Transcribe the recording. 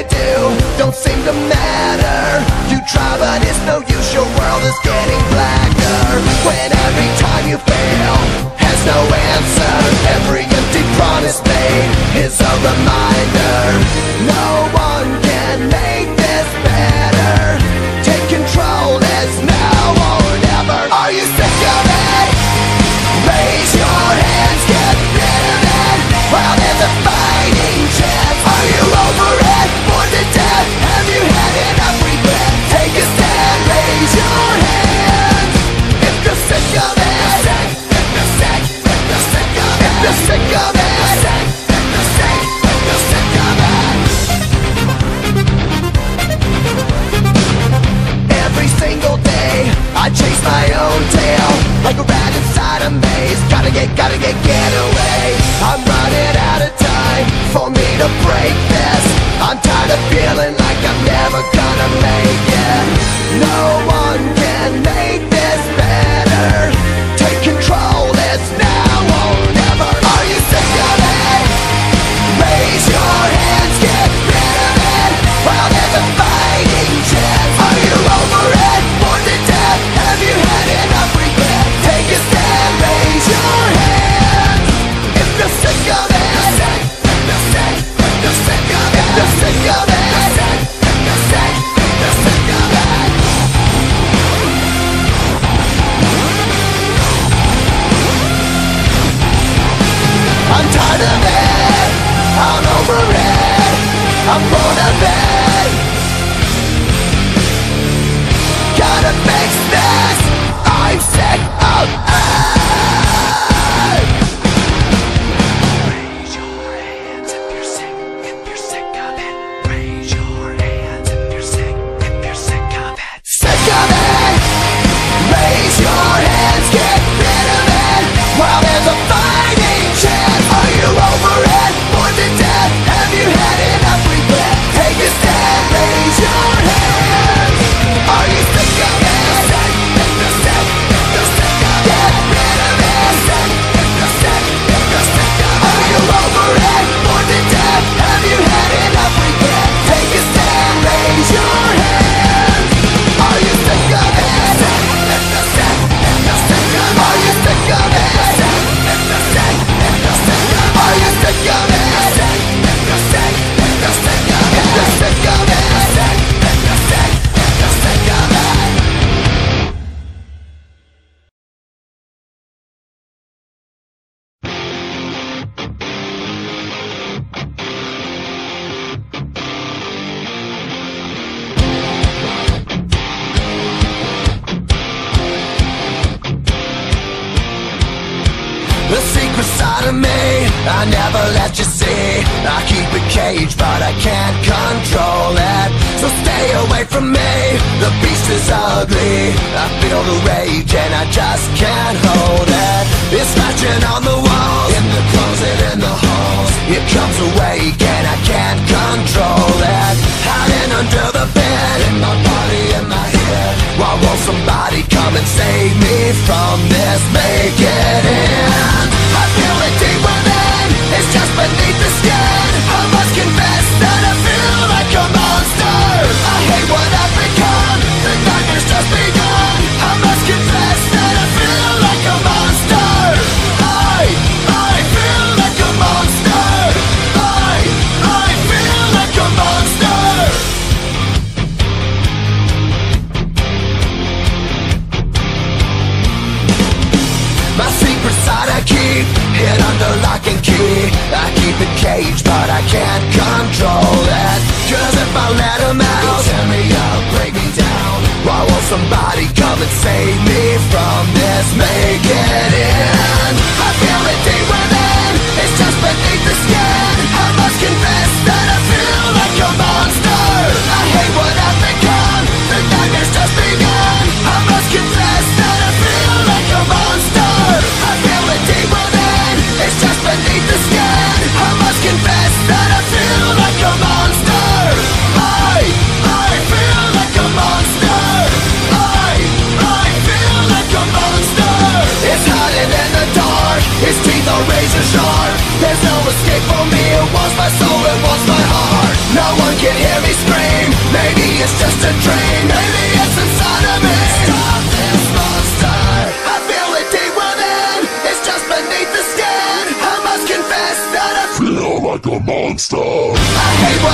you do don't seem to matter. You try but it's no use, your world is getting blacker. When every time you fail has no answer, every empty promise made is a reminder. No one can make this better. Take control, it's now or never. Are you sick of it? Raise your hands, get rid of it while there's a fighting chance. Are you over it? Bored to death? Have you had enough regret? Take a stand, raise your hands if you're sick of it. If you're sick of it. If you're sick of it. If you're sick of it. Every single day I chase my own tail like a rat inside a maze. Gotta get away. I'm running out of time for me to break this. I'm tired of feeling like I'm never gonna make it. No one can make this better. Take control, it's now or never. Are you sick of it? Raise your hands, get rid of it while there's a fighting chance. Are you over it? Bored to death? Have you had enough regret? Take a stand, raise your hands if you're sick of it. If you're sick of it. If you're sick of it. If you're sick of it. I'm tired of it. I'm over it. I'm bored of it. Gotta fix this. I'm sick of it. Raise your hands if you're sick of it. Raise your hands if you're sick of it. Sick of it. Raise your hands, get rid of it while there's a fighting chance. Are you over it? Bored to death? Have you had enough regret? Take a stand, raise your hands. Are you sick of it? If you're sick of it. Get rid of it. If you're sick of it. Are you over it? Bored to death? Have you had enough regret? Take a stand, raise your hands. Are you sick of it? If you're sick of it. Are you sick of it? If you're sick of it. Are you sick of it? If you're sick of it. If you're sick of it. If you're sick of it. The secret side of me, I never let you see. I keep it caged, but I can't control it. So stay away from me, the beast is ugly. I feel the rage and I just can't hold it. It's scratching on the walls, in the closet, in the halls. It comes awake and I can't control it. Hiding under the bed, in my body, in my head. Why won't somebody come and save me from this? Make it in. I feel it deep within, it's just beneath the skin. I must confess that I feel like a monster. I hate what I've become, the nightmare's just begun. I must confess that I feel like a monster. I feel like a monster. I feel like a monster. My secret side I keep hid under lock and key. I keep it caged, but I can't control it. Cause if I let them out, they'll tear me up, break me down. Why won't somebody come and save me from this? Make it in. I feel it deep within, it's just beneath the skin. I must confess that I feel like a monster. I hate what I've become, the nightmare's just begun. I must confess that I feel like a monster. I feel it deep within, it's just beneath the skin. I must confess that I feel like a monster. I feel like a monster. I feel like a monster. It's hiding can hear me scream. Maybe it's just a dream. Maybe it's inside of me. Stop this monster. I feel it deep within. It's just beneath the skin. I must confess that I feel like a monster. I hate what